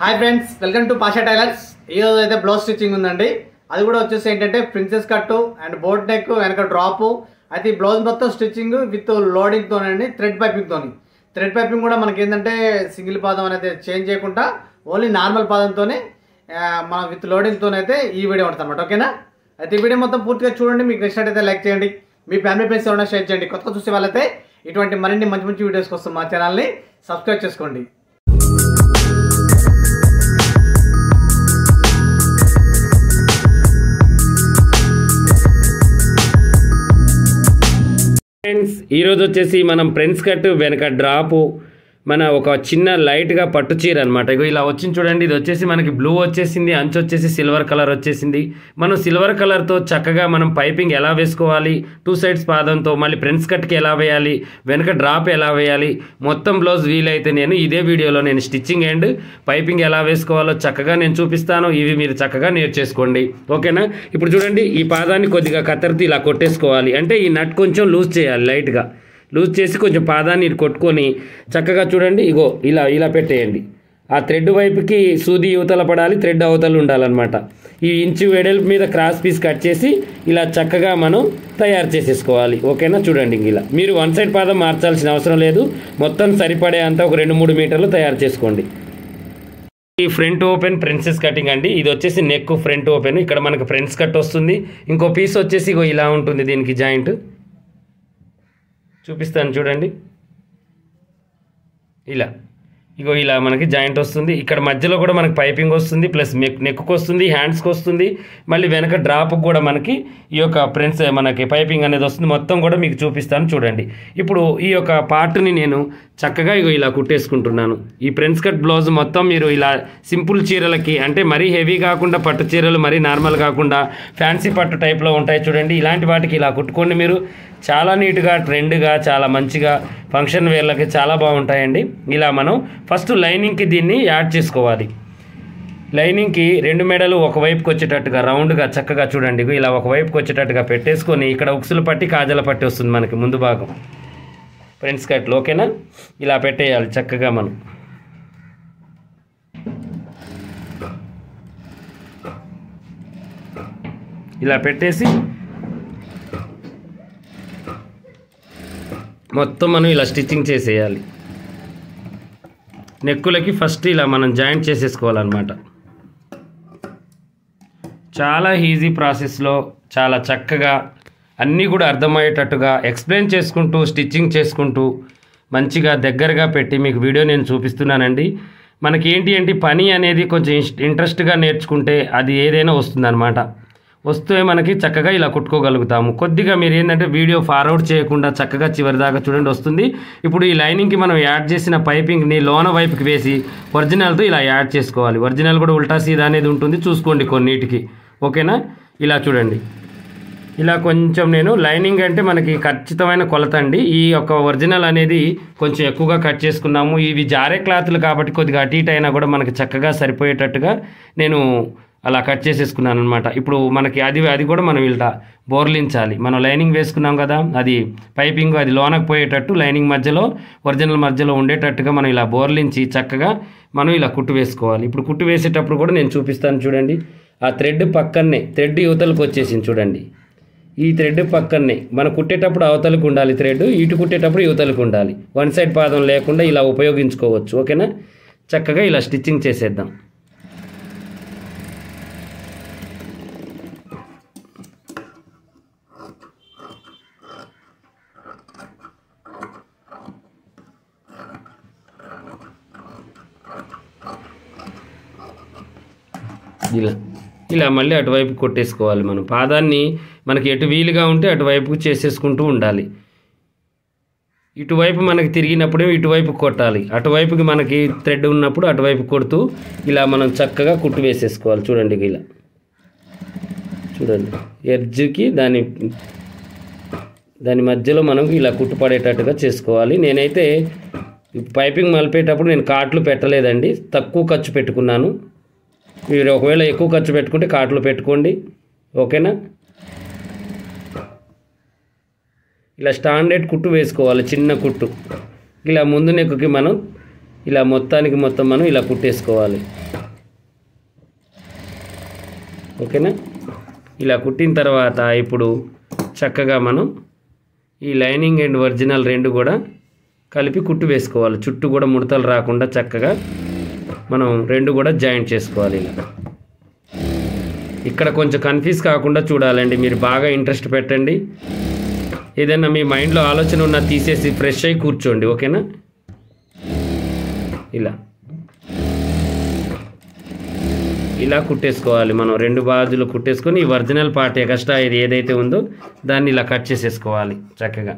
Hi friends, welcome to Pasha tailors. ఈరోజు అయితే blouse stitching ఉందండి. అది కూడా వచ్చేసి ఏంటంటే princess cut and boat neck వెనక డ్రాప్. అయితే ఈ బ్లౌజ్ మొత్తం స్టిచ్చింగ్ విత్ లోడింగ్తోనండి, థ్రెడ్ పైపింగ్తోని. థ్రెడ్ పైపింగ్ కూడా మనకి ఏంటంటే సింగిల్ పాదం అనేది చేంజ్ చేయకుండా ఓన్లీ నార్మల్ పాదంతోనే మనం విత్ లోడింగ్తోనైతే ఈ వీడియో ఉంటుంది అనమాట. ఓకేనా? అయితే ఈ వీడియో మొత్తం పూర్తిగా చూడండి. మీకు నచ్చినట్టయితే లైక్ చేయండి, మీ ఫ్యామిలీ ఫ్రెండ్స్ ఎవరైనా షేర్ చేయండి. కొత్తగా చూసే వాళ్ళైతే ఇటువంటి మరిన్ని మంచి మంచి వీడియోస్ కోసం మా ఛానల్ని సబ్స్క్రైబ్ చేసుకోండి. ఫ్రెండ్స్, ఈరోజు వచ్చేసి మనం ప్రిన్స్ కట్ వెనక డ్రాపు మన ఒక చిన్న లైట్గా పట్టు చీర అనమాట. ఇగో ఇలా వచ్చింది చూడండి. ఇది వచ్చేసి మనకి బ్లూ వచ్చేసింది, అంచు వచ్చేసి సిల్వర్ కలర్ వచ్చేసింది. మనం సిల్వర్ కలర్తో చక్కగా మనం పైపింగ్ ఎలా వేసుకోవాలి, టూ సైడ్స్ పాదంతో, మళ్ళీ ప్రిన్స్ కట్కి ఎలా వేయాలి, వెనక డ్రాప్ ఎలా వేయాలి, మొత్తం బ్లౌజ్ వీలైతే నేను ఇదే వీడియోలో నేను స్టిచ్చింగ్ అండ్ పైపింగ్ ఎలా వేసుకోవాలో చక్కగా నేను చూపిస్తాను. ఇవి మీరు చక్కగా నేర్చేసుకోండి. ఓకేనా? ఇప్పుడు చూడండి, ఈ పాదాన్ని కొద్దిగా కత్తెరతో ఇలా కొట్టేసుకోవాలి. అంటే ఈ నట్ కొంచెం లూజ్ చేయాలి, లైట్గా లూజ్ చేసి కొంచెం పాదాన్ని కొట్టుకొని చక్కగా చూడండి, ఇగో ఇలా ఇలా పెట్టేయండి. ఆ థ్రెడ్ వైపుకి సూది యువతల పడాలి, థ్రెడ్ అవతల ఉండాలన్నమాట. ఈ ఇంచు వెడల్పు మీద క్రాస్ పీస్ కట్ చేసి ఇలా చక్కగా మనం తయారు చేసేసుకోవాలి. ఓకేనా? చూడండి, ఇలా మీరు వన్ సైడ్ పాదం మార్చాల్సిన అవసరం లేదు. మొత్తం సరిపడే అంతా ఒక 2-3 మీటర్లు తయారు చేసుకోండి. ఈ ఫ్రంట్ ఓపెన్ ప్రిన్సెస్ కటింగ్ అండి. ఇది వచ్చేసి నెక్ ఫ్రంట్ ఓపెన్. ఇక్కడ మనకు ఫ్రంట్స్ కట్ వస్తుంది. ఇంకో పీస్ వచ్చేసి ఇగో ఇలా ఉంటుంది. దీనికి జాయింట్ చూపిస్తాను చూడండి. ఇలా ఇగో ఇలా మనకి జాయింట్ వస్తుంది. ఇక్కడ మధ్యలో కూడా మనకి పైపింగ్ వస్తుంది, ప్లస్ నెక్కు వస్తుంది, హ్యాండ్స్కి వస్తుంది, మళ్ళీ వెనక డ్రాప్కి కూడా మనకి ఈ యొక్క ప్రిన్స్ మనకి పైపింగ్ అనేది వస్తుంది. మొత్తం కూడా మీకు చూపిస్తాను చూడండి. ఇప్పుడు ఈ యొక్క పార్ట్ని నేను చక్కగా ఇగో ఇలా కుట్టేసుకుంటున్నాను. ఈ ప్రిన్స్ కట్ బ్లౌజ్ మొత్తం మీరు ఇలా సింపుల్ చీరలకి, అంటే మరీ హెవీ కాకుండా పట్టు చీరలు, మరీ నార్మల్ కాకుండా ఫ్యాన్సీ పట్టు టైప్లో ఉంటాయి చూడండి. ఇలాంటి వాటికి ఇలా కుట్టుకోండి. మీరు చాలా నీట్గా, ట్రెండ్గా, చాలా మంచిగా ఫంక్షన్ వేర్లకి చాలా బాగుంటాయండి. ఇలా మనం ఫస్ట్ లైనింగ్కి దీన్ని యాడ్ చేసుకోవాలి. లైనింగ్కి 2 మెడలు ఒకవైపుకి వచ్చేటట్టుగా రౌండ్గా చక్కగా చూడండి, ఇలా ఒకవైపుకి వచ్చేటట్టుగా పెట్టేసుకొని ఇక్కడ ఉక్సులు పట్టి కాజల పట్టి వస్తుంది మనకి ముందు భాగం ప్రిన్స్ కట్లు. ఓకేనా? ఇలా పెట్టేయాలి చక్కగా మనం. ఇలా పెట్టేసి మొత్తం మనం ఇలా స్టిచ్చింగ్ చేసేయాలి. నెక్కులకి ఫస్ట్ ఇలా మనం జాయింట్ చేసేసుకోవాలన్నమాట. చాలా ఈజీ ప్రాసెస్లో చాలా చక్కగా అన్నీ కూడా అర్థమయ్యేటట్టుగా ఎక్స్ప్లెయిన్ చేసుకుంటూ, స్టిచ్చింగ్ చేసుకుంటూ మంచిగా దగ్గరగా పెట్టి మీకు వీడియో నేను చూపిస్తున్నానండి. మనకి ఏంటి పని అనేది కొంచెం ఇంట్రెస్ట్గా నేర్చుకుంటే అది ఏదైనా వస్తుందన్నమాట. వస్తే మనకి చక్కగా ఇలా కుట్టుకోగలుగుతాము. కొద్దిగా మీరు ఏంటంటే వీడియో ఫార్వర్డ్ చేయకుండా చక్కగా చివరి దాకా చూడండి వస్తుంది. ఇప్పుడు ఈ లైనింగ్కి మనం యాడ్ చేసిన పైపింగ్ని లోన వైపుకి వేసి ఒరిజినల్తో ఇలా యాడ్ చేసుకోవాలి. ఒరిజినల్ కూడా ఉల్టా సీదా అనేది ఉంటుంది, చూసుకోండి కొన్నిటికి. ఓకేనా? ఇలా చూడండి. ఇలా కొంచెం నేను లైనింగ్ అంటే మనకి ఖచ్చితమైన కొలత అండి. ఈ యొక్క ఒరిజినల్ అనేది కొంచెం ఎక్కువగా కట్ చేసుకున్నాము. ఇవి జారే క్లాత్లు కాబట్టి కొద్దిగా అటు ఇటు అయినా కూడా మనకి చక్కగా సరిపోయేటట్టుగా నేను అలా కట్ చేసేసుకున్నాను అనమాట. ఇప్పుడు మనకి అది కూడా మనం ఇలా బోర్లించాలి. మనం లైనింగ్ వేసుకున్నాం కదా, అది పైపింగ్ అది లోనకు పోయేటట్టు లైనింగ్ మధ్యలో ఒరిజినల్ మధ్యలో ఉండేటట్టుగా మనం ఇలా బోర్లించి చక్కగా మనం ఇలా కుట్టు వేసుకోవాలి. ఇప్పుడు కుట్టు వేసేటప్పుడు కూడా నేను చూపిస్తాను చూడండి. ఆ థ్రెడ్ పక్కనే థ్రెడ్ యువతలకు వచ్చేసింది చూడండి. ఈ థ్రెడ్ పక్కనే మనం కుట్టేటప్పుడు అవతలకు ఉండాలి థ్రెడ్, ఇటు కుట్టేటప్పుడు యువతలకు ఉండాలి. వన్ సైడ్ పాదం లేకుండా ఇలా ఉపయోగించుకోవచ్చు. ఓకేనా? చక్కగా ఇలా స్టిచ్చింగ్ చేసేద్దాం. ఇలా మళ్ళీ అటువైపు కొట్టేసుకోవాలి. మనం పాదాన్ని మనకి ఎటు వీలుగా ఉంటే అటువైపుకు చేసేసుకుంటూ ఉండాలి. ఇటువైపు మనకి తిరిగినప్పుడే ఇటువైపు కొట్టాలి, అటువైపుకి మనకి థ్రెడ్ ఉన్నప్పుడు అటువైపు కొడుతూ ఇలా మనం చక్కగా కుట్టు వేసేసుకోవాలి. చూడండి, ఇలా చూడండి ఎడ్జ్కి దాని మధ్యలో మనం ఇలా కుట్టు పడేటట్టుగా చేసుకోవాలి. నేనైతే పైపింగ్ మలిపేటప్పుడు నేను కాట్లు పెట్టలేదండి, తక్కువ ఖర్చు పెట్టుకున్నాను. మీరు ఒకవేళ ఎక్కువ ఖర్చు పెట్టుకుంటే కాట్లు పెట్టుకోండి. ఓకేనా? ఇలా స్టాండర్డ్ కుట్టు వేసుకోవాలి, చిన్న కుట్టు. ఇలా ముందు నెక్కుకి మనం ఇలా మొత్తానికి మొత్తం మనం ఇలా కుట్టేసుకోవాలి. ఓకేనా? ఇలా కుట్టిన తర్వాత ఇప్పుడు చక్కగా మనం ఈ లైనింగ్ అండ్ ఒరిజినల్ రెండు కూడా కలిపి కుట్టు వేసుకోవాలి. చుట్టూ కూడా ముడతలు రాకుండా చక్కగా మనం రెండు కూడా జాయింట్ చేసుకోవాలి. ఇలా ఇక్కడ కొంచెం కన్ఫ్యూజ్ కాకుండా చూడాలండి. మీరు బాగా ఇంట్రెస్ట్ పెట్టండి. ఏదైనా మీ మైండ్లో ఆలోచన ఉన్నా తీసేసి ఫ్రెష్ అయ్యి కూర్చోండి. ఓకేనా? ఇలా కుట్టేసుకోవాలి. మనం రెండు బాజులు కుట్టేసుకొని ఈ ఒరిజినల్ పార్ట్ ఎక్స్ట్రా ఇది ఏదైతే ఉందో దాన్ని ఇలా కట్ చేసేసుకోవాలి చక్కగా.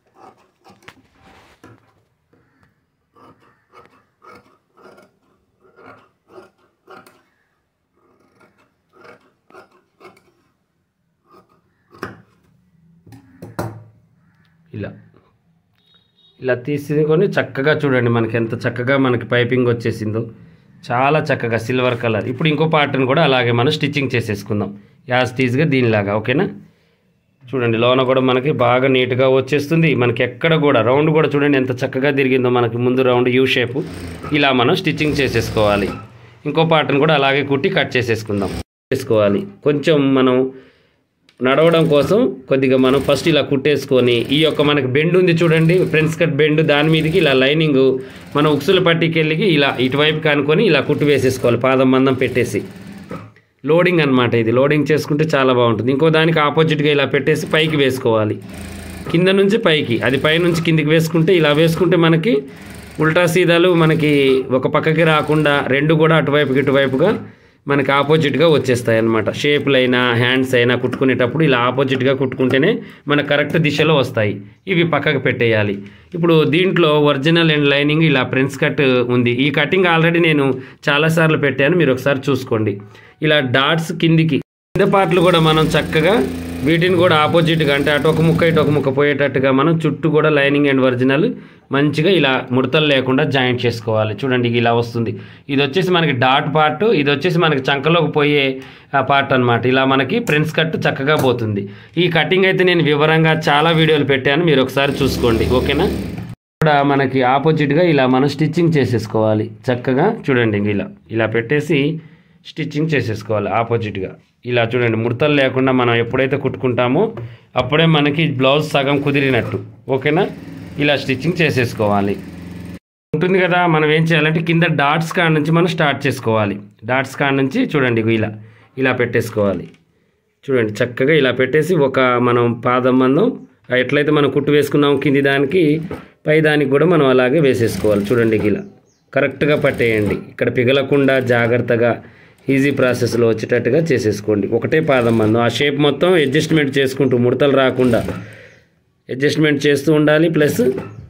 ఇలా తీసుకొని చక్కగా చూడండి మనకి ఎంత చక్కగా మనకి పైపింగ్ వచ్చేసిందో, చాలా చక్కగా సిల్వర్ కలర్. ఇప్పుడు ఇంకో పార్ట్ని కూడా అలాగే మనం స్టిచ్చింగ్ చేసేసుకుందాం యాజ్ టీజ్గా దీనిలాగా. ఓకేనా? చూడండి లోన కూడా మనకి బాగా నీట్గా వచ్చేస్తుంది. మనకి ఎక్కడ కూడా రౌండ్ కూడా చూడండి ఎంత చక్కగా తిరిగిందో మనకి ముందు రౌండ్ యూ షేపు. ఇలా మనం స్టిచ్చింగ్ చేసేసుకోవాలి. ఇంకో పార్ట్ని కూడా అలాగే కుట్టి కట్ చేసేసుకుందాం. కొంచెం మనం నడవడం కోసం కొద్దిగా మనం ఫస్ట్ ఇలా కుట్టేసుకొని ఈ యొక్క మనకి బెండ్ ఉంది చూడండి, ఫ్రంట్ కట్ బెండ్, దాని మీదకి ఇలా లైనింగ్ మనం ఉక్సుల పట్టికి వెళ్ళి ఇలా ఇటువైపు కానుకొని ఇలా కుట్టు వేసేసుకోవాలి. పాదం మందం పెట్టేసి లోడింగ్ అనమాట. ఇది లోడింగ్ చేసుకుంటే చాలా బాగుంటుంది. ఇంకో దానికి ఆపోజిట్గా ఇలా పెట్టేసి పైకి వేసుకోవాలి. కింద నుంచి పైకి, అది పై నుంచి కిందికి వేసుకుంటే ఇలా వేసుకుంటే మనకి ఉల్టా సీదాలు మనకి ఒక పక్కకి రాకుండా రెండు కూడా అటువైపుకి ఇటువైపుగా మనకి ఆపోజిట్గా వచ్చేస్తాయి అన్నమాట. షేపులు అయినా హ్యాండ్స్ అయినా కుట్టుకునేటప్పుడు ఇలా ఆపోజిట్గా కుట్టుకుంటేనే మన కరెక్ట్ దిశలో వస్తాయి. ఇవి పక్కకు పెట్టేయాలి. ఇప్పుడు దీంట్లో ఒరిజినల్ అండ్ లైనింగ్ ఇలా ప్రిన్స్ కట్ ఉంది. ఈ కటింగ్ ఆల్రెడీ నేను చాలాసార్లు పెట్టాను, మీరు ఒకసారి చూసుకోండి. ఇలా డాట్స్ కిందికి కింద పార్ట్లు కూడా మనం చక్కగా వీటిని కూడా ఆపోజిట్గా అంటే అటు ఒక ముక్క ఇటు ఒక ముక్క పోయేటట్టుగా మనం చుట్టూ కూడా లైనింగ్ అండ్ ఒరిజినల్ మంచిగా ఇలా ముడతలు లేకుండా జాయింట్ చేసుకోవాలి. చూడండి ఇలా వస్తుంది. ఇది వచ్చేసి మనకి డాట్ పార్ట్, ఇది వచ్చేసి మనకి చంకలోకి పోయే పార్ట్ అనమాట. ఇలా మనకి ప్రిన్స్ కట్ చక్కగా పోతుంది. ఈ కటింగ్ అయితే నేను వివరంగా చాలా వీడియోలు పెట్టాను, మీరు ఒకసారి చూసుకోండి. ఓకేనా? ఇక్కడ మనకి ఆపోజిట్గా ఇలా మనం స్టిచ్చింగ్ చేసేసుకోవాలి చక్కగా. చూడండి ఇలా పెట్టేసి స్టిచ్చింగ్ చేసేసుకోవాలి ఆపోజిట్గా. ఇలా చూడండి ముడతలు లేకుండా మనం ఎప్పుడైతే కుట్టుకుంటామో అప్పుడే మనకి బ్లౌజ్ సగం కుదిరినట్టు. ఓకేనా? ఇలా స్టిచ్చింగ్ చేసేసుకోవాలి. ఉంటుంది కదా, మనం ఏం చేయాలంటే కింద డాట్స్ కాడ నుంచి మనం స్టార్ట్ చేసుకోవాలి. డాట్స్ కాడ నుంచి చూడండి ఇలా పెట్టేసుకోవాలి. చూడండి చక్కగా ఇలా పెట్టేసి ఒక మనం పాదం మందం ఎట్లయితే మనం కుట్టు వేసుకున్నాం కింది దానికి పై దానికి కూడా మనం అలాగే వేసేసుకోవాలి. చూడండి ఇలా కరెక్ట్గా పట్టేయండి. ఇక్కడ పిగలకుండా జాగ్రత్తగా ఈజీ ప్రాసెస్లో వచ్చేటట్టుగా చేసేసుకోండి. ఒకటే పాదం మందం ఆ షేప్ మొత్తం అడ్జస్ట్మెంట్ చేసుకుంటూ ముడతలు రాకుండా అడ్జస్ట్మెంట్ చేస్తూ ఉండాలి, ప్లస్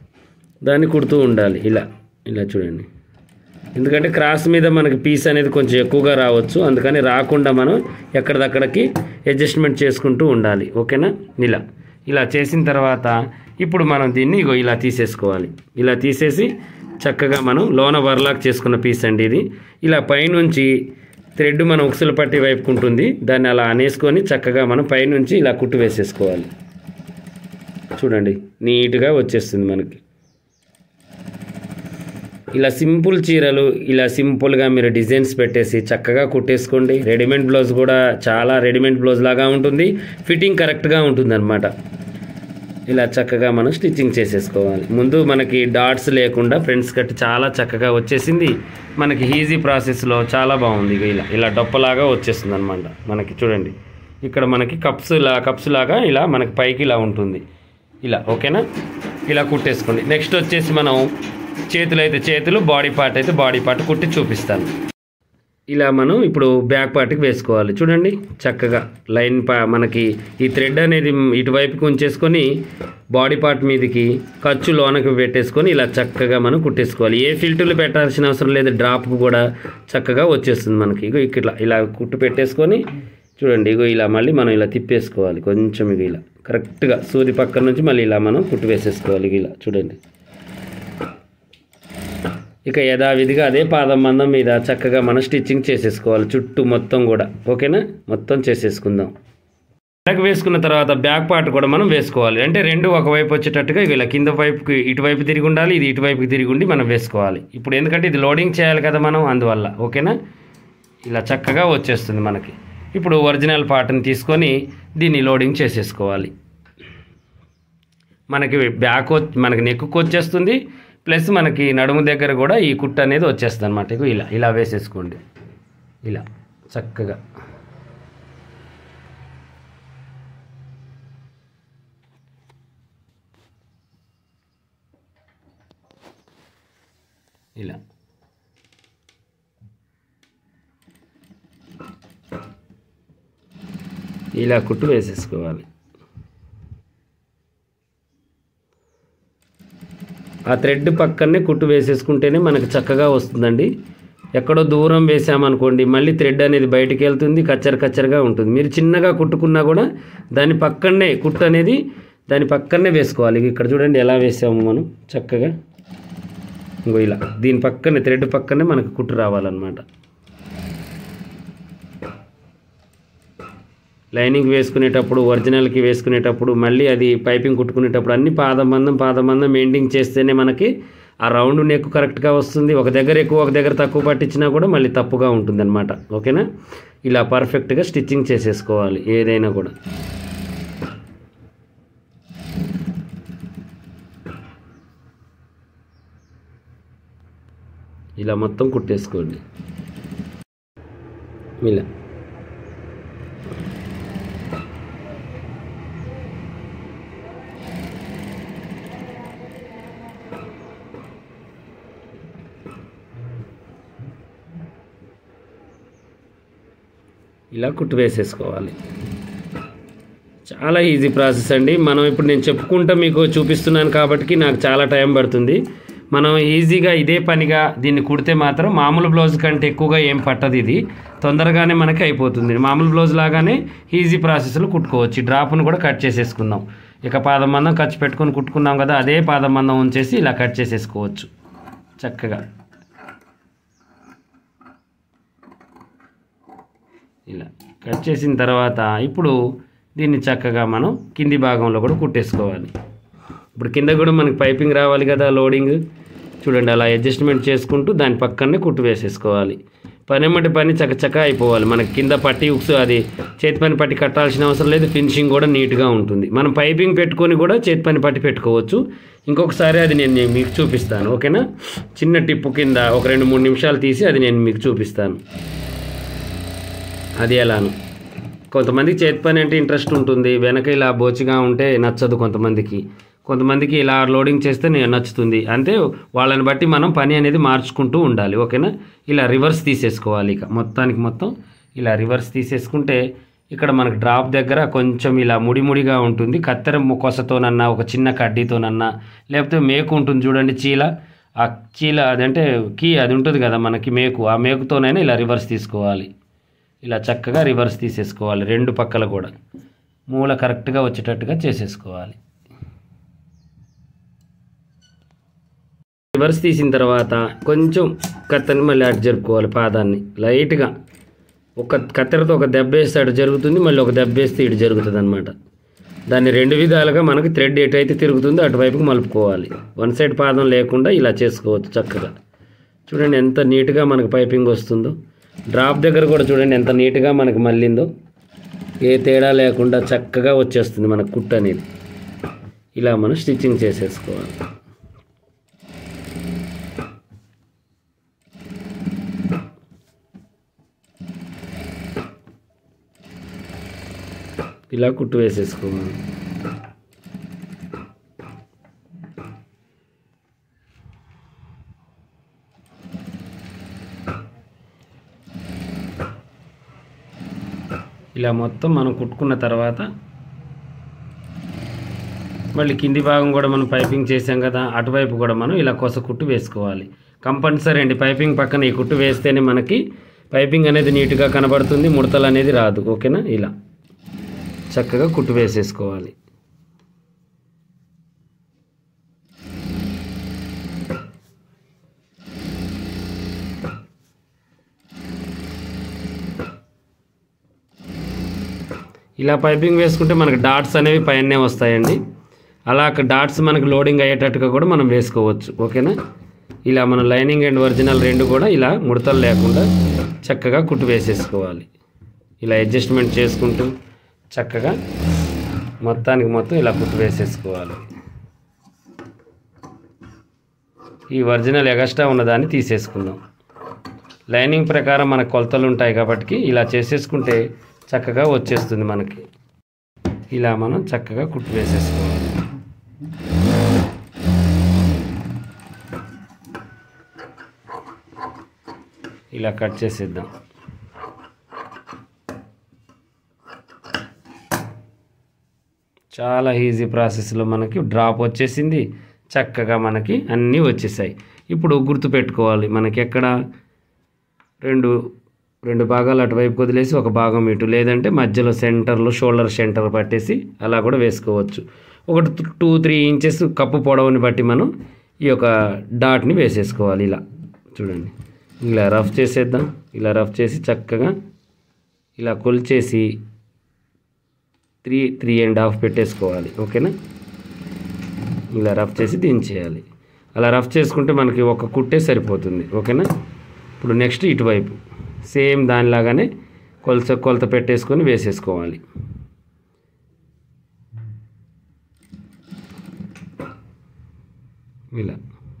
దాన్ని కుడుతూ ఉండాలి. ఇలా చూడండి. ఎందుకంటే క్రాస్ మీద మనకి పీస్ అనేది కొంచెం ఎక్కువగా రావచ్చు, అందుకని రాకుండా మనం ఎక్కడిదక్కడికి అడ్జస్ట్మెంట్ చేసుకుంటూ ఉండాలి. ఓకేనా? ఇలా చేసిన తర్వాత ఇప్పుడు మనం దీన్ని ఇలా తీసేసుకోవాలి. ఇలా తీసేసి చక్కగా మనం లోన వర్లాక్ చేసుకున్న పీస్ అండి ఇది. ఇలా పైనుంచి థ్రెడ్ మనం ఉక్సుల పట్టి వైపుకుంటుంది, దాన్ని అలా అనేసుకొని చక్కగా మనం పైనుంచి ఇలా కుట్టు వేసేసుకోవాలి. చూడండి నీట్గా వచ్చేస్తుంది మనకి. ఇలా సింపుల్ చీరలు ఇలా సింపుల్గా మీరు డిజైన్స్ పెట్టేసి చక్కగా కుట్టేసుకోండి. రెడీమేడ్ బ్లౌజ్ కూడా చాలా రెడీమేడ్ బ్లౌజ్ లాగా ఉంటుంది, ఫిట్టింగ్ కరెక్ట్గా ఉంటుంది అనమాట. ఇలా చక్కగా మనం స్టిచ్చింగ్ చేసేసుకోవాలి. ముందు మనకి డాట్స్ లేకుండా ఫ్రంట్స్ కట్ చాలా చక్కగా వచ్చేసింది. మనకి ఈజీ ప్రాసెస్లో చాలా బాగుంది. ఇలా డొప్పలాగా వచ్చేస్తుంది అనమాట మనకి. చూడండి ఇక్కడ మనకి కప్స్ లాగా ఇలా మనకి పైకి ఇలా ఉంటుంది. ఓకేనా? ఇలా కుట్టేసుకోండి. నెక్స్ట్ వచ్చేసి మనం చేతులు అయితే చేతులు, బాడీ పార్ట్ అయితే బాడీ పార్ట్ కుట్టి చూపిస్తాను. ఇలా మనం ఇప్పుడు బ్యాక్ పార్ట్కి వేసుకోవాలి. చూడండి చక్కగా లైన్ మనకి ఈ థ్రెడ్ అనేది ఇటువైపుకి ఉంచేసుకొని బాడీ పార్ట్ మీదకి ఖర్చు లోనకి పెట్టేసుకొని ఇలా చక్కగా మనం కుట్టేసుకోవాలి. ఏ ఫిల్టర్లు పెట్టాల్సిన అవసరం లేదు, డ్రాప్కు కూడా చక్కగా వచ్చేస్తుంది మనకి. ఇలా కుట్టు పెట్టేసుకొని చూడండి ఇలా మళ్ళీ మనం ఇలా తిప్పేసుకోవాలి. కొంచెం ఇలా కరెక్ట్గా సూది పక్కన నుంచి మళ్ళీ ఇలా మనం కుట్టు వేసేసుకోవాలి. చూడండి ఇక యథావిధిగా అదే పాదం మందం మీద చక్కగా మనం స్టిచ్చింగ్ చేసేసుకోవాలి చుట్టూ మొత్తం కూడా. ఓకేనా? మొత్తం చేసేసుకుందాం. బ్యాక్ వేసుకున్న తర్వాత బ్యాక్ పార్ట్ కూడా మనం వేసుకోవాలి. అంటే రెండు ఒకవైపు వచ్చేటట్టుగా ఇలా కింద వైపుకి ఇటువైపు తిరిగి ఉండాలి, ఇది ఇటువైపుకి తిరిగి ఉండి మనం వేసుకోవాలి. ఇప్పుడు ఎందుకంటే ఇది లోడింగ్ చేయాలి కదా మనం, అందువల్ల ఓకేనా. ఇలా చక్కగా వచ్చేస్తుంది మనకి. ఇప్పుడు ఒరిజినల్ పార్ట్ని తీసుకొని దీన్ని లోడింగ్ చేసేసుకోవాలి. మనకి మనకి నెక్కు వచ్చేస్తుంది, ప్లస్ మనకి నడుము దగ్గర కూడా ఈ కుట్టు అనేది వచ్చేస్తుంది అనమాట. ఇలా ఇలా వేసేసుకోండి, ఇలా చక్కగా. ఇలా ఇలా కుట్టు వేసేసుకోవాలి. ఆ థ్రెడ్ పక్కనే కుట్టు వేసేసుకుంటేనే మనకు చక్కగా వస్తుందండి. ఎక్కడో దూరం వేసామనుకోండి మళ్ళీ థ్రెడ్ అనేది బయటికి వెళ్తుంది, కచ్చరగా ఉంటుంది. మీరు చిన్నగా కుట్టుకున్నా కూడా దాని పక్కనే కుట్టు అనేది దాని పక్కనే వేసుకోవాలి. ఇక్కడ చూడండి ఎలా వేసాము మనం చక్కగా. ఇంకో ఇలా దీని పక్కనే థ్రెడ్ పక్కనే మనకు కుట్టు రావాలన్నమాట. లైనింగ్ వేసుకునేటప్పుడు, ఒరిజినల్కి వేసుకునేటప్పుడు, మళ్ళీ అది పైపింగ్ కుట్టుకునేటప్పుడు అన్ని పాదమందం మెయింటైన్ చేస్తేనే మనకి ఆ రౌండ్ నెక్ కరెక్ట్గా వస్తుంది. ఒక దగ్గర ఎక్కువ ఒక దగ్గర తక్కువ పట్టించినా కూడా మళ్ళీ తప్పుగా ఉంటుంది అనమాట. ఓకేనా. ఇలా పర్ఫెక్ట్గా స్టిచ్చింగ్ చేసేసుకోవాలి ఏదైనా కూడా. ఇలా మొత్తం కుట్టేసుకోండి. ఇలా ఇలా కుట్టు వేసేసుకోవాలి. చాలా ఈజీ ప్రాసెస్ అండి. మనం ఇప్పుడు నేను చెప్పుకుంటా మీకు చూపిస్తున్నాను కాబట్టి నాకు చాలా టైం పడుతుంది. మనం ఈజీగా ఇదే పనిగా దీన్ని కుడితే మాత్రం మామూలు బ్లౌజ్ కంటే ఎక్కువగా ఏం పట్టదు. ఇది తొందరగానే మనకి అయిపోతుంది. మామూలు బ్లౌజ్ లాగానే ఈజీ ప్రాసెస్లో కుట్టుకోవచ్చు. డ్రాప్ను కూడా కట్ చేసేసుకుందాం. ఇక పాదం మందం ఖర్చు పెట్టుకొని కుట్టుకున్నాం కదా, అదే పాదం మందం ఉంచేసి ఇలా కట్ చేసేసుకోవచ్చు చక్కగా. ఇలా కట్ చేసిన తర్వాత ఇప్పుడు దీన్ని చక్కగా మనం కింది భాగంలో కూడా కుట్టేసుకోవాలి. ఇప్పుడు కింద కూడా మనకి పైపింగ్ రావాలి కదా, లోడింగ్ చూడండి అలా అడ్జస్ట్మెంట్ చేసుకుంటూ దాని పక్కనే కుట్టు వేసేసుకోవాలి. పని చకచక అయిపోవాలి. మనకి కింద పట్టి ఉక్స్ అది చేతి పని పట్టి కట్టాల్సిన అవసరం లేదు. ఫినిషింగ్ కూడా నీట్గా ఉంటుంది. మనం పైపింగ్ పెట్టుకొని కూడా చేతి పని పట్టి పెట్టుకోవచ్చు. ఇంకొకసారి అది నేను మీకు చూపిస్తాను ఓకేనా. చిన్న టిప్పు కింద ఒక 2-3 నిమిషాలు తీసి అది నేను మీకు చూపిస్తాను. అది ఎలాను. కొంతమందికి చేతి పని అంటే ఇంట్రెస్ట్ ఉంటుంది, వెనక ఇలా బోచిగా ఉంటే నచ్చదు కొంతమందికి ఇలా లోడింగ్ చేస్తే నచ్చుతుంది. అంటే వాళ్ళని బట్టి మనం పని అనేది మార్చుకుంటూ ఉండాలి ఓకేనా. ఇలా రివర్స్ తీసేసుకోవాలి. ఇక మొత్తం ఇలా రివర్స్ తీసేసుకుంటే ఇక్కడ మనకు డ్రాప్ దగ్గర కొంచెం ఇలా ముడిగా ఉంటుంది. కత్తెర కొసతోనన్నా ఒక చిన్న కడ్డీతోనన్నా లేకపోతే మేకు ఉంటుంది చూడండి, ఆ చీల అదంటే అది ఉంటుంది కదా మనకి మేకు, ఆ మేకుతోనైనా ఇలా రివర్స్ తీసుకోవాలి. ఇలా చక్కగా రివర్స్ తీసేసుకోవాలి. రెండు పక్కల కూడా మూల కరెక్ట్గా వచ్చేటట్టుగా చేసేసుకోవాలి. రివర్స్ తీసిన తర్వాత కొంచెం కత్తెరని మళ్ళీ అటు జరుపుకోవాలి. పాదాన్ని లైట్గా ఒక కత్తెరతో ఒక దెబ్బ వేస్తే అటు జరుగుతుంది, మళ్ళీ ఒక దెబ్బ వేస్తే ఇటు జరుగుతుంది అనమాట. దాన్ని 2 విధాలుగా మనకి థ్రెడ్ ఎటైతే తిరుగుతుందో అటువైపుకి మలుపుకోవాలి. వన్ సైడ్ పాదం లేకుండా ఇలా చేసుకోవచ్చు చక్కగా. చూడండి ఎంత నీట్గా మనకు పైపింగ్ వస్తుందో. డ్రాప్ దగ్గర కూడా చూడండి ఎంత నీట్గా మనకు మళ్ళిందో. ఏ తేడా లేకుండా చక్కగా వచ్చేస్తుంది మనకు కుట్టు అనేది. ఇలా మనం స్టిచ్చింగ్ చేసేసుకోవాలి. ఇలా కుట్టు వేసేసుకోవాలి. ఇలా మొత్తం మనం కుట్టుకున్న తర్వాత మళ్ళీ కింది భాగం కూడా మనం పైపింగ్ చేసాం కదా, అటువైపు కూడా మనం ఇలా కొస కుట్టు వేసుకోవాలి. కంపల్సరీ అండి. పైపింగ్ పక్కన ఈ కుట్టు వేస్తేనే మనకి పైపింగ్ అనేది నీట్గా కనబడుతుంది, ముడతలు అనేది రాదు ఓకేనా. ఇలా చక్కగా కుట్టు వేసేసుకోవాలి. ఇలా పైపింగ్ వేసుకుంటే మనకి డాట్స్ అనేవి పైనే వస్తాయండి. అలా డాట్స్ మనకు లోడింగ్ అయ్యేటట్టుగా కూడా మనం వేసుకోవచ్చు. ఓకేనా. ఇలా మన లైనింగ్ అండ్ ఒరిజినల్ రెండు కూడా ఇలా ముడతలు లేకుండా చక్కగా కుట్టు వేసేసుకోవాలి. ఇలా అడ్జస్ట్మెంట్ చేసుకుంటూ చక్కగా మొత్తం ఇలా కుట్టు వేసేసుకోవాలి. ఈ ఒరిజినల్ ఎగస్ట్రా ఉన్నదాన్ని తీసేసుకుందాం. లైనింగ్ ప్రకారం మనకు కొలతలు ఉంటాయి కాబట్టి ఇలా చేసేసుకుంటే చక్కగా వచ్చేస్తుంది మనకి. ఇలా మనం చక్కగా కుట్టు వేసేసుకోవాలి. ఇలా కట్ చేసేద్దాం. చాలా ఈజీ ప్రాసెస్లో మనకి డ్రాప్ వచ్చేసింది. చక్కగా మనకి అన్నీ వచ్చేసాయి. ఇప్పుడు గుర్తుపెట్టుకోవాలి, మనకి ఎక్కడ రెండు భాగాలు అటువైపు వదిలేసి ఒక భాగం ఇటు, లేదంటే మధ్యలో సెంటర్లో షోల్డర్ సెంటర్ పట్టేసి అలా కూడా వేసుకోవచ్చు. ఒక 2-3 ఇంచెస్ కప్పు పొడవుని బట్టి మనం ఈ యొక్క డాట్ని వేసేసుకోవాలి. ఇలా చూడండి, ఇలా రఫ్ చేసేద్దాం. ఇలా రఫ్ చేసి చక్కగా ఇలా కొలిచేసి 3.5 పెట్టేసుకోవాలి. ఓకేనా. ఇలా రఫ్ చేసి దించేయాలి. అలా రఫ్ చేసుకుంటే మనకి ఒక కుట్టే సరిపోతుంది. ఓకేనా. ఇప్పుడు నెక్స్ట్ ఇటువైపు సేమ్ దానిలాగానే కొలత పెట్టేసుకొని వేసేసుకోవాలి. ఇలా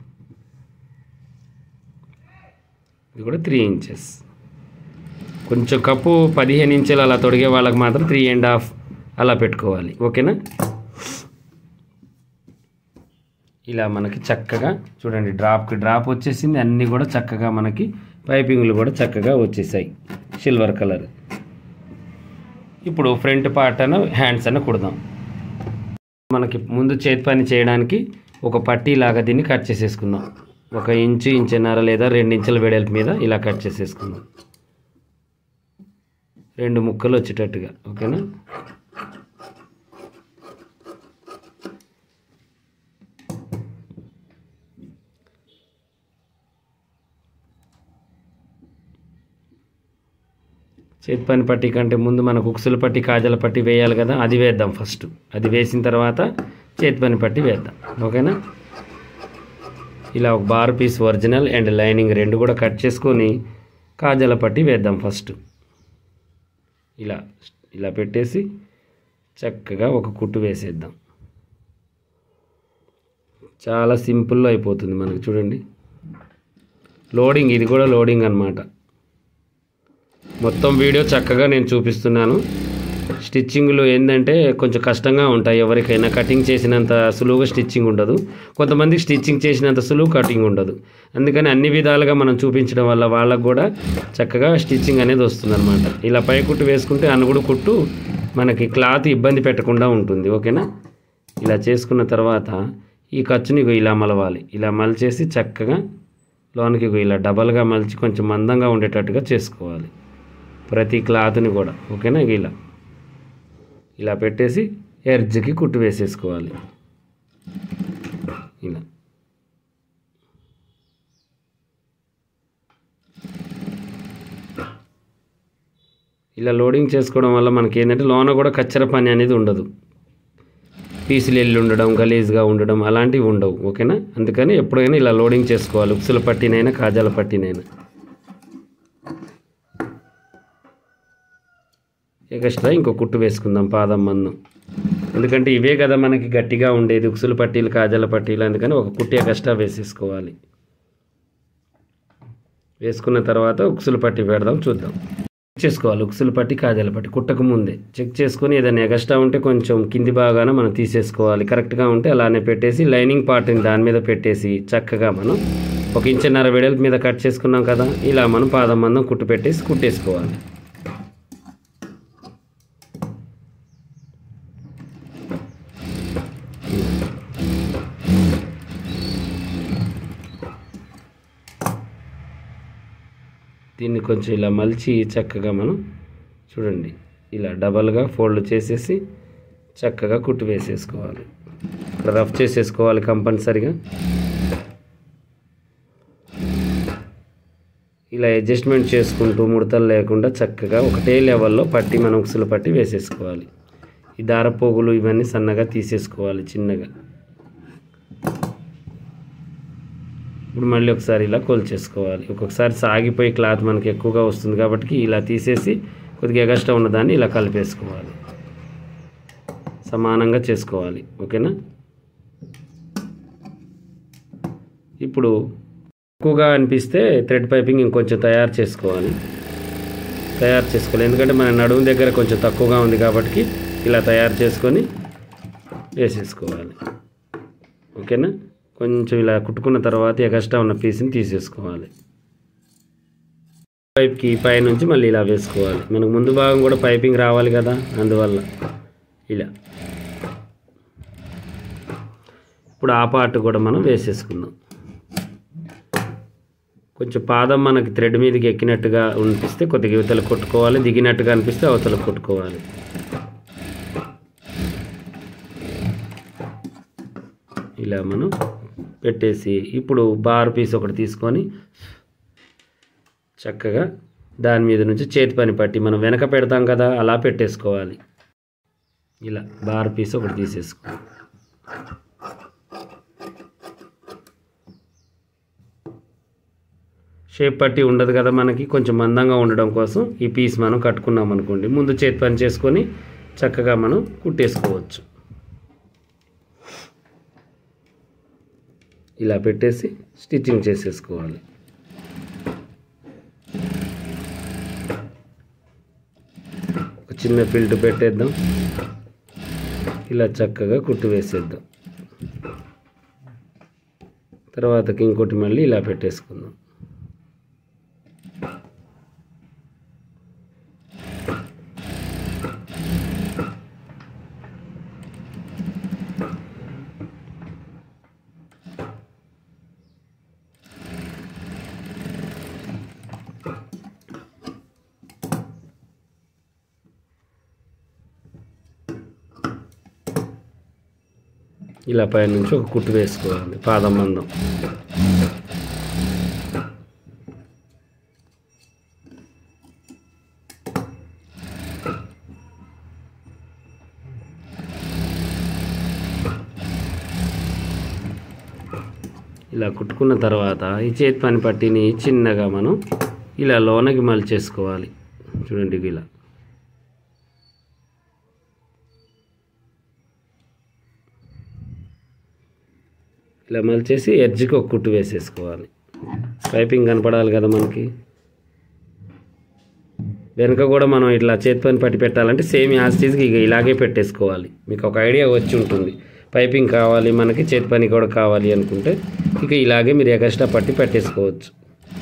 ఇది కూడా 3 ఇంచెస్. కొంచెం కప్పు 15 ఇంచులు అలా తొడిగే వాళ్ళకి మాత్రం 3.5 అలా పెట్టుకోవాలి. ఓకేనా. ఇలా మనకి చక్కగా చూడండి, డ్రాప్ వచ్చేసింది. అన్నీ కూడా చక్కగా మనకి పైపింగ్లు కూడా చక్కగా వచ్చేసాయి సిల్వర్ కలర్. ఇప్పుడు ఫ్రంట్ పార్ట్ అన్న హ్యాండ్స్ అన్న కుడదాం. మనకి ముందు చేతి పని చేయడానికి ఒక పట్టీ లాగా దీన్ని కట్ చేసేసుకుందాం. 1 ఇంచు, ఇంచున్నర లేదా 2 ఇంచుల వెడల్పు మీద ఇలా కట్ చేసేసుకుందాం. 2 ముక్కలు వచ్చేటట్టుగా. ఓకేనా. చేతి పని పట్టీ కంటే ముందు మనకు ఉక్సుల పట్టీ, కాజల పట్టీ వేయాలి కదా, అది వేద్దాం ఫస్ట్. అది వేసిన తర్వాత చేతి పని పట్టీ వేద్దాం. ఓకేనా. ఇలా ఒక bar piece original and lining రెండు కూడా కట్ చేసుకొని కాజల పట్టీ వేద్దాం ఫస్ట్. ఇలా పెట్టేసి చక్కగా ఒక కుట్టు వేసేద్దాం. చాలా సింపుల్లో అయిపోతుంది మనకి. చూడండి, లోడింగ్, ఇది కూడా లోడింగ్ అన్నమాట. మొత్తం వీడియో చక్కగా నేను చూపిస్తున్నాను. స్టిచ్చింగ్లు ఏంటంటే కొంచెం కష్టంగా ఉంటాయి. ఎవరికైనా కటింగ్ చేసినంత సులువుగా స్టిచ్చింగ్ ఉండదు, కొంతమందికి స్టిచ్చింగ్ చేసినంత సులువు కటింగ్ ఉండదు. అందుకని అన్ని విధాలుగా మనం చూపించడం వల్ల వాళ్ళకు కూడా చక్కగా స్టిచ్చింగ్ అనేది వస్తుందన్నమాట. ఇలా పై కుట్టు వేసుకుంటే అనుగుడు కుట్టు మనకి క్లాత్ ఇబ్బంది పెట్టకుండా ఉంటుంది. ఓకేనా. ఇలా చేసుకున్న తర్వాత ఈ ఖర్చుని ఇలా మలవాలి. ఇలా మలిచేసి చక్కగా లోనికి ఇలా డబల్గా మలిచి కొంచెం మందంగా ఉండేటట్టుగా చేసుకోవాలి ప్రతి క్లాత్ని కూడా. ఓకేనా. ఇలా పెట్టేసి ఎడ్జ్కి కుట్టు వేసేసుకోవాలి. ఇలా లోడింగ్ చేసుకోవడం వల్ల మనకి ఏంటంటే లోన కూడా కచ్చర పని అనేది ఉండదు. పీసులు వెళ్ళి ఉండడం, గలీజ్గా ఉండడం అలాంటివి ఉండవు. ఓకేనా. అందుకని ఎప్పుడైనా ఇలా లోడింగ్ చేసుకోవాలి. ఉక్సుల పట్టీనైనా కాజాల పట్టీనైనా. ఎక్స్ట్రా ఇంకో కుట్టు వేసుకుందాం పాదం మందం. ఎందుకంటే ఇవే కదా మనకి గట్టిగా ఉండేది, ఉక్సుల పట్టీలు, కాజాల పట్టీలు. అందుకని ఒక కుట్టు ఎక్స్ట్రా వేసేసుకోవాలి. వేసుకున్న తర్వాత ఉక్సుల పట్టీ పెడదాం, చూద్దాం. చెక్ చేసుకోవాలి ఉక్సుల పట్టీ, కాజాల పట్టీ కుట్టక ముందే చెక్ చేసుకొని ఏదైనా ఎక్స్ట్రా ఉంటే కొంచెం కింది భాగాన మనం తీసేసుకోవాలి. కరెక్ట్గా ఉంటే అలానే పెట్టేసి లైనింగ్ పార్ట్ని దాని మీద పెట్టేసి చక్కగా మనం 1 ఇంచున్నర వెడల్పు మీద కట్ చేసుకున్నాం కదా, ఇలా మనం పాదం మందం కుట్టు పెట్టేసి కుట్టేసుకోవాలి. దీన్ని కొంచెం ఇలా మలిచి చక్కగా మనం చూడండి ఇలా డబల్గా ఫోల్డ్ చేసేసి చక్కగా కుట్టు వేసేసుకోవాలి. రఫ్ చేసేసుకోవాలి కంపల్సరిగా. ఇలా అడ్జస్ట్మెంట్ చేసుకుంటూ ముడతలు లేకుండా చక్కగా ఒకటే లెవెల్లో పట్టి మనం ఉక్సులు పట్టి వేసేసుకోవాలి. ఈ దారపోగులు ఇవన్నీ సన్నగా తీసేసుకోవాలి చిన్నగా. ఇప్పుడు మళ్ళీ ఒకసారి ఇలా కొలిచేసుకోవాలి. ఒక్కొక్కసారి సాగిపోయి క్లాత్ మనకి ఎక్కువగా వస్తుంది కాబట్టి ఇలా తీసేసి కొద్దిగా ఎగస్ట్రా ఉన్నదాన్ని ఇలా కలిపేసుకోవాలి, సమానంగా చేసుకోవాలి. ఓకేనా. ఇప్పుడు ఎక్కువగా అనిపిస్తే థ్రెడ్ పైపింగ్ ఇంకొంచెం తయారు చేసుకోవాలి. ఎందుకంటే మన నడుము దగ్గర కొంచెం తక్కువగా ఉంది కాబట్టి ఇలా తయారు చేసుకొని వేసేసుకోవాలి. ఓకేనా. కొంచెం ఇలా కుట్టుకున్న తర్వాత ఎగస్ట్రా ఉన్న పీస్ని తీసేసుకోవాలి. పైప్కి పైనుంచి మళ్ళీ ఇలా వేసుకోవాలి. మనకు ముందు భాగం కూడా పైపింగ్ రావాలి కదా, అందువల్ల ఇలా. ఇప్పుడు ఆ పార్ట్ కూడా మనం వేసేసుకుందాం. కొంచెం పాదం మనకి థ్రెడ్ మీదకి ఎక్కినట్టుగా అనిపిస్తే కొద్దిగా యువతలు కొట్టుకోవాలి, దిగినట్టుగా అనిపిస్తే అవతల కొట్టుకోవాలి. ఇలా మనం పెట్టేసి ఇప్పుడు బార్ పీస్ ఒకటి తీసుకొని చక్కగా దాని మీద నుంచి చేతి పని పట్టి మనం వెనక పెడతాం కదా అలా పెట్టేసుకోవాలి. ఇలా బార్ పీస్ ఒకటి తీసేసుకోవాలి. షేప్ పట్టి ఉండదు కదా మనకి, కొంచెం మందంగా ఉండడం కోసం ఈ పీస్ మనం కట్టుకున్నాం అనుకోండి, ముందు చేతి పని చేసుకొని చక్కగా మనం కుట్టేసుకోవచ్చు. ఇలా పెట్టేసి స్టిచ్చింగ్ చేసేసుకోవాలి. ఒక చిన్న ఫిల్ట్ పెట్టేద్దాం, ఇలా చక్కగా కుట్టు వేసేద్దాం. తర్వాతకి ఇంకోటి మళ్ళీ ఇలా పెట్టేసుకుందాం. ఇలా పైనుంచి ఒక కుట్టు వేసుకోవాలి పాదం మందం. ఇలా కుట్టుకున్న తర్వాత ఈ చేతి పని పట్టిని చిన్నగా మనం ఇలా లోనకి మలిచేసుకోవాలి. చూడండి ఇలా. ఇలా మలిచేసి ఎడ్జ్కి ఒక కుట్టు వేసేసుకోవాలి. పైపింగ్ కనపడాలి కదా మనకి. వెనుక కూడా మనం ఇట్లా చేతి పని పట్టి పెట్టాలంటే సేమ్ యాస్టీస్కి ఇక ఇలాగే పెట్టేసుకోవాలి. మీకు ఒక ఐడియా వచ్చి ఉంటుంది. పైపింగ్ కావాలి మనకి, చేతి పని కూడా కావాలి అనుకుంటే ఇక ఇలాగే మీరు ఎక్స్ట్రా పట్టి పెట్టేసుకోవచ్చు.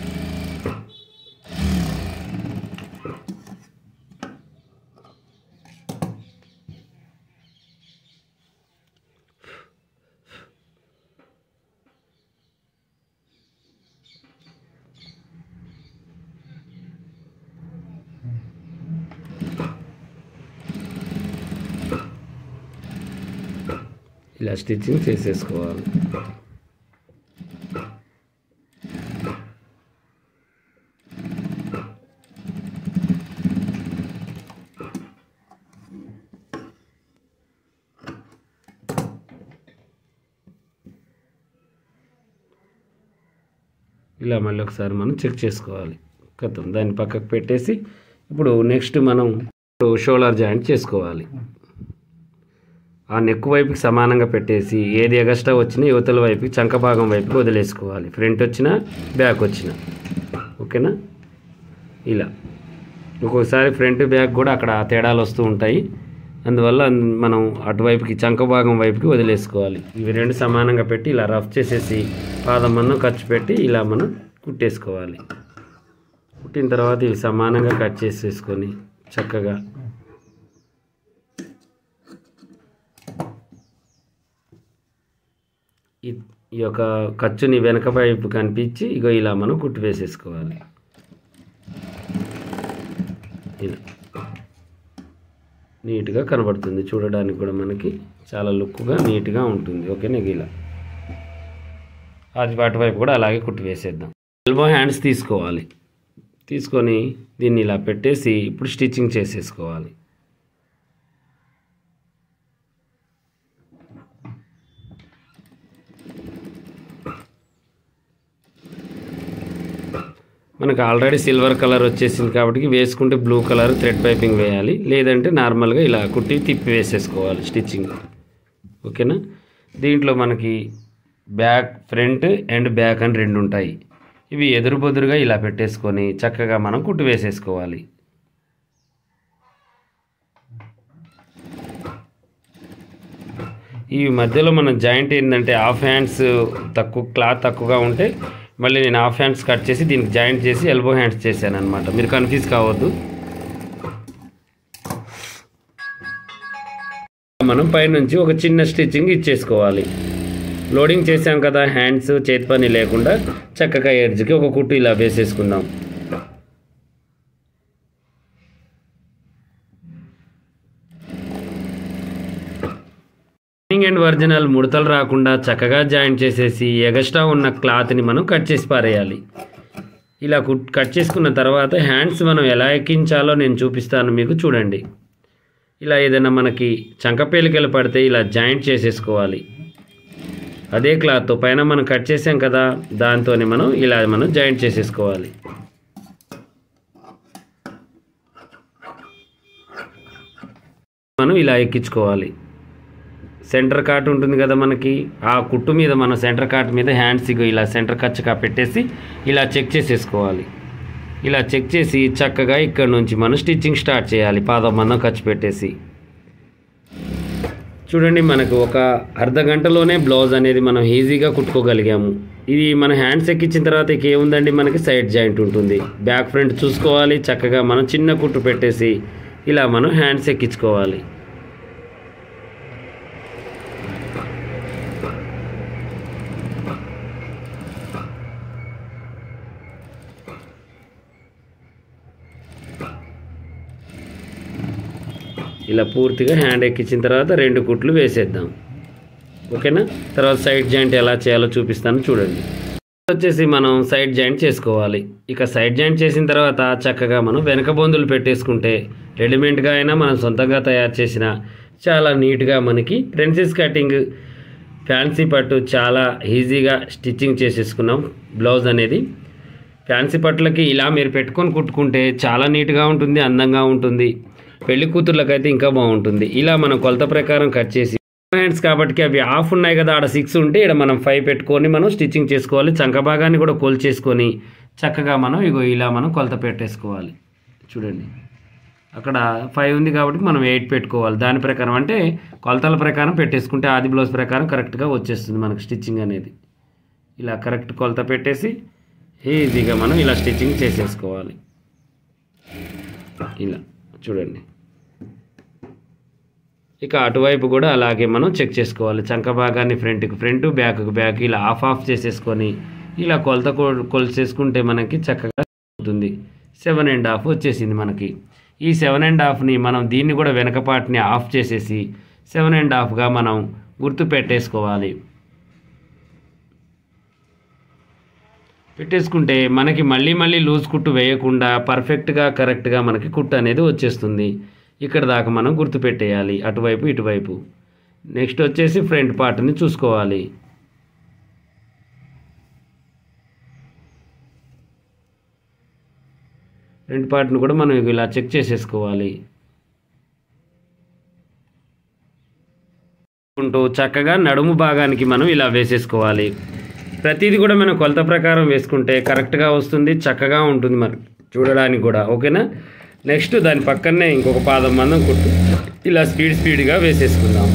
ఇలా స్టిచ్చింగ్ చేసేసుకోవాలి. ఇలా మళ్ళీ ఒకసారి మనం చెక్ చేసుకోవాలి. కథం దాన్ని పక్కకు పెట్టేసి ఇప్పుడు నెక్స్ట్ మనం షోల్డర్ జాయింట్ చేసుకోవాలి. ఆ నెక్ వైపుకి సమానంగా పెట్టేసి ఏది ఎగస్ట్రా వచ్చినా యువతల వైపుకి చంక భాగం వైపుకి వదిలేసుకోవాలి. ఫ్రంట్ వచ్చినా బ్యాక్ వచ్చినా. ఓకేనా. ఇలా ఒక్కొక్కసారి ఫ్రంట్ బ్యాక్ కూడా అక్కడ తేడాలు వస్తూ ఉంటాయి. అందువల్ల మనం అటువైపుకి చంక భాగం వైపుకి వదిలేసుకోవాలి. ఇవి రెండు సమానంగా పెట్టి ఇలా రఫ్ చేసేసి పాదం మందం ఖర్చు పెట్టి ఇలా మనం కుట్టేసుకోవాలి. కుట్టిన తర్వాత ఇవి సమానంగా కట్ చేసేసుకొని చక్కగా ఈ యొక్క ఖర్చుని వెనక వైపు కనిపించి ఇగో ఇలా మనం కుట్టు వేసేసుకోవాలి. ఇలా నీట్గా కనబడుతుంది, చూడడానికి కూడా మనకి చాలా లుక్గా నీట్గా ఉంటుంది. ఓకేనా. ఇలా అది వాటి వైపు కూడా అలాగే కుట్టు వేసేద్దాం. ఎల్బో హ్యాండ్స్ తీసుకోవాలి. తీసుకొని దీన్ని ఇలా పెట్టేసి ఇప్పుడు స్టిచ్చింగ్ చేసేసుకోవాలి. మనకు ఆల్రెడీ సిల్వర్ కలర్ వచ్చేసింది కాబట్టి వేసుకుంటే బ్లూ కలర్ థ్రెడ్ పైపింగ్ వేయాలి, లేదంటే నార్మల్గా ఇలా కుట్టి తిప్పి వేసేసుకోవాలి స్టిచ్చింగ్. ఓకేనా. దీంట్లో మనకి బ్యాక్, ఫ్రంట్ అండ్ బ్యాక్ అని రెండు ఉంటాయి. ఇవి ఎదురు బొదురుగా ఇలా పెట్టేసుకొని చక్కగా మనం కుట్టు వేసేసుకోవాలి. ఈ మధ్యలో మన జాయింట్ ఏంటంటే హాఫ్ హ్యాండ్స్ క్లాత్ తక్కువగా ఉంటే మళ్ళీ నేను హాఫ్ హ్యాండ్స్ కట్ చేసి దీనికి జాయింట్ చేసి ఎల్బో హ్యాండ్స్ చేశాను అనమాట. మీరు కన్ఫ్యూజ్ కావద్దు. మనం పైనుంచి ఒక చిన్న స్టిచ్చింగ్ ఇచ్చేసుకోవాలి. లోడింగ్ చేసాం కదా, హ్యాండ్స్ చేతి పని లేకుండా చక్కగా ఎడ్జ్కి ఒక కుట్టు ఇలా వేసేసుకుందాం. అండ్ ఒరిజినల్ ముడతలు రాకుండా చక్కగా జాయింట్ చేసేసి ఎగస్ట్రా ఉన్న క్లాత్ని మనం కట్ చేసి పారేయాలి. ఇలా కట్ చేసుకున్న తర్వాత హ్యాండ్స్ మనం ఎలా ఎక్కించాలో నేను చూపిస్తాను మీకు, చూడండి. ఇలా ఏదైనా మనకి చంకపేలికలు పడితే ఇలా జాయింట్ చేసేసుకోవాలి. అదే క్లాత్తో పైన మనం కట్ చేసాం కదా, దాంతోనే మనం జాయింట్ చేసేసుకోవాలి. మనం ఇలా ఎక్కించుకోవాలి. సెంటర్ కాట్ ఉంటుంది కదా మనకి, ఆ కుట్టు మీద మనం సెంటర్ కాట్ మీద హ్యాండ్స్ ఇలా సెంటర్ కచ్చగా పెట్టేసి ఇలా చెక్ చేసేసుకోవాలి. ఇలా చెక్ చేసి చక్కగా ఇక్కడ నుంచి మనం స్టిచ్చింగ్ స్టార్ట్ చేయాలి. పాదం మందం ఖర్చు పెట్టేసి చూడండి, మనకు ఒక అర్ధ గంటలోనే బ్లౌజ్ అనేది మనం ఈజీగా కుట్టుకోగలిగాము. ఇది మన హ్యాండ్స్ ఎక్కించిన తర్వాత ఇక ఏముందండి, మనకి సైడ్ జాయింట్ ఉంటుంది. బ్యాక్ ఫ్రంట్ చూసుకోవాలి. చక్కగా మనం చిన్న కుట్టు పెట్టేసి ఇలా మనం హ్యాండ్స్ ఎక్కించుకోవాలి. ఇలా పూర్తిగా హ్యాండ్ ఎక్కించిన తర్వాత 2 కుట్లు వేసేద్దాం. ఓకేనా. తర్వాత సైడ్ జాయింట్ ఎలా చేయాలో చూపిస్తాను, చూడండి. వచ్చేసి మనం సైడ్ జాయింట్ చేసుకోవాలి. ఇక సైడ్ జాయింట్ చేసిన తర్వాత చక్కగా మనం వెనక బొందులు పెట్టేసుకుంటే రెడీమేడ్గా అయినా మనం సొంతంగా తయారు చేసిన చాలా నీట్గా మనకి ప్రిన్సెస్ కటింగ్ ఫ్యాన్సీ పట్టు చాలా ఈజీగా స్టిచ్చింగ్ చేసేసుకున్నాం. బ్లౌజ్ అనేది ఫ్యాన్సీ పట్టులకి ఇలా మీరు పెట్టుకొని కుట్టుకుంటే చాలా నీట్గా ఉంటుంది, అందంగా ఉంటుంది. పెళ్లి కూతుర్లకైతే ఇంకా బాగుంటుంది. ఇలా మనం కొలత ప్రకారం కట్ చేసి హ్యాండ్స్ కాబట్టి అవి ఆఫ్ ఉన్నాయి కదా, ఆడ 6 ఉంటే ఇక్కడ మనం 5 పెట్టుకొని మనం స్టిచ్చింగ్ చేసుకోవాలి. చంక భాగాన్ని కూడా కొలిచేసుకొని చక్కగా మనం ఇలా మనం కొలత పెట్టేసుకోవాలి. చూడండి, అక్కడ 5 ఉంది కాబట్టి మనం 8 పెట్టుకోవాలి. దాని ప్రకారం అంటే కొలతల ప్రకారం పెట్టేసుకుంటే ఆది బ్లౌజ్ ప్రకారం కరెక్ట్గా వచ్చేస్తుంది మనకు స్టిచ్చింగ్ అనేది. ఇలా కరెక్ట్ కొలత పెట్టేసి ఈజీగా మనం ఇలా స్టిచ్చింగ్ చేసేసుకోవాలి. ఇలా చూడండి. ఇక అటువైపు కూడా అలాగే మనం చెక్ చేసుకోవాలి. చంక భాగాన్ని ఫ్రంట్కి ఫ్రంట్, బ్యాక్కి బ్యాక్ ఇలా ఆఫ్ చేసేసుకొని ఇలా కొలిచేసుకుంటే మనకి చక్కగా అవుతుంది. 7.5 వచ్చేసింది మనకి. ఈ 7.5ని మనం దీన్ని కూడా వెనకపాటిని ఆఫ్ చేసేసి 7.5గా మనం గుర్తు పెట్టేసుకోవాలి. పెట్టేసుకుంటే మనకి మళ్ళీ లూజ్ కుట్టు వేయకుండా పర్ఫెక్ట్గా కరెక్ట్గా మనకి కుట్టు అనేది వచ్చేస్తుంది. ఇక్కడ దాకా మనం గుర్తు పెట్టేయాలి, అటువైపు ఇటువైపు. నెక్స్ట్ వచ్చేసి ఫ్రంట్ పార్ట్ని చూసుకోవాలి. ఫ్రంట్ పార్ట్ని కూడా మనం ఇలా చెక్ చేసేసుకోవాలి. చక్కగా నడుము భాగానికి మనం ఇలా వేసేసుకోవాలి. ప్రతిదీ కూడా మనం కొలత ప్రకారం వేసుకుంటే కరెక్ట్గా వస్తుంది, చక్కగా ఉంటుంది మరి చూడడానికి కూడా. ఓకేనా. నెక్స్ట్ దాని పక్కనే ఇంకొక పాదం మందం కుట్టు ఇలా స్పీడ్గా వేసేసుకుందాం.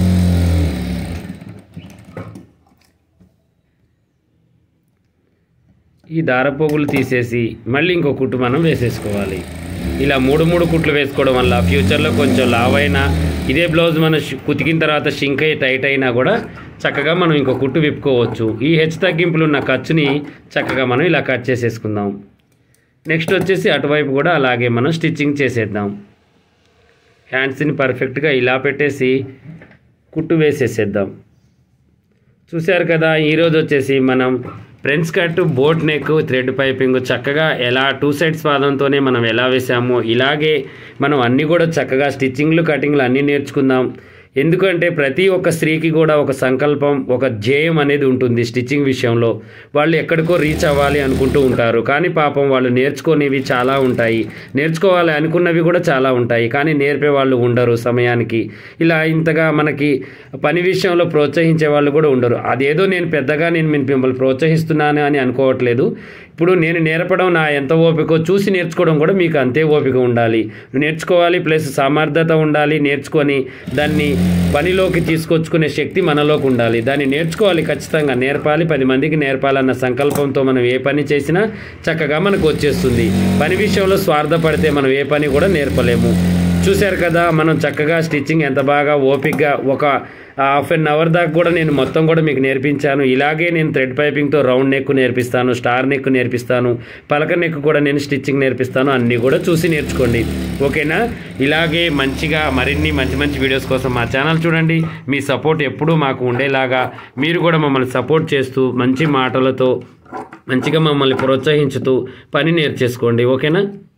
ఈ దారపోగులు తీసేసి మళ్ళీ ఇంకో కుట్టు మనం వేసేసుకోవాలి. ఇలా 3 కుట్లు వేసుకోవడం వల్ల ఫ్యూచర్లో కొంచెం లావైనా ఇదే బ్లౌజ్ మనం కుతికిన తర్వాత షింక్ అయ్యి టైట్ అయినా కూడా చక్కగా మనం ఇంకో కుట్టు విప్పుకోవచ్చు. ఈ హెచ్చు తగ్గింపులు ఉన్న ఖర్చుని చక్కగా మనం ఇలా కట్ చేసేసుకుందాం. నెక్స్ట్ వచ్చేసి అటువైపు కూడా అలాగే మనం స్టిచ్చింగ్ చేసేద్దాం. హ్యాండ్స్ని పర్ఫెక్ట్గా ఇలా పెట్టేసి కుట్టు వేసేసేద్దాం. చూశారు కదా, ఈరోజు వచ్చేసి మనం French cut, boat neck, thread piping చక్కగా ఎలా 2 సైడ్స్ పాదంతోనే మనం ఎలా వేసామో ఇలాగే మనం అన్నీ కూడా చక్కగా స్టిచ్చింగ్లు, కటింగ్లు అన్నీ నేర్చుకుందాం. ఎందుకంటే ప్రతి ఒక్క స్త్రీకి కూడా ఒక సంకల్పం, ఒక ధ్యేయం అనేది ఉంటుంది స్టిచ్చింగ్ విషయంలో. వాళ్ళు ఎక్కడికో రీచ్ అవ్వాలి అనుకుంటూ ఉంటారు, కానీ పాపం వాళ్ళు నేర్చుకునేవి చాలా ఉంటాయి, నేర్చుకోవాలి అనుకున్నవి కూడా చాలా ఉంటాయి, కానీ నేర్పే వాళ్ళు ఉండరు సమయానికి. ఇలా ఇంతగా మనకి పని విషయంలో ప్రోత్సహించే వాళ్ళు కూడా ఉండరు. అదేదో నేను పెద్దగా మిమ్మల్ని ప్రోత్సహిస్తున్నాను అని అనుకోవట్లేదు. ఇప్పుడు నేను నేర్పడం నా ఎంత ఓపికో చూసి నేర్చుకోవడం కూడా మీకు అంతే ఓపిక ఉండాలి. నేర్చుకోవాలి, ప్లస్ సమర్థత ఉండాలి. నేర్చుకొని దాన్ని పనిలోకి తీసుకొచ్చుకునే శక్తి మనలోకి ఉండాలి. దాన్ని నేర్చుకోవాలి, ఖచ్చితంగా నేర్పాలి, 10 మందికి నేర్పాలన్న సంకల్పంతో మనం ఏ పని చేసినా చక్కగా మనకు వచ్చేస్తుంది. పని విషయంలో స్వార్థపడితే మనం ఏ పని కూడా నేర్పలేము. చూశారు కదా, మనం చక్కగా స్టిచ్చింగ్ ఎంత బాగా ఓపికగా ఒక హాఫ్ అన్ అవర్ దాకా కూడా నేను మొత్తం కూడా మీకు నేర్పించాను. ఇలాగే నేను థ్రెడ్ పైపింగ్తో రౌండ్ నెక్ నేర్పిస్తాను, స్టార్ నెక్ నేర్పిస్తాను, పలక నెక్ కూడా నేను స్టిచ్చింగ్ నేర్పిస్తాను. అన్నీ కూడా చూసి నేర్చుకోండి, ఓకేనా? ఇలాగే మంచిగా మరిన్ని మంచి వీడియోస్ కోసం మా ఛానల్ చూడండి. మీ సపోర్ట్ ఎప్పుడూ మాకు ఉండేలాగా మీరు కూడా మమ్మల్ని సపోర్ట్ చేస్తూ మంచి మాటలతో మంచిగా మమ్మల్ని ప్రోత్సహించుతూ పని నేర్చేసుకోండి, ఓకేనా?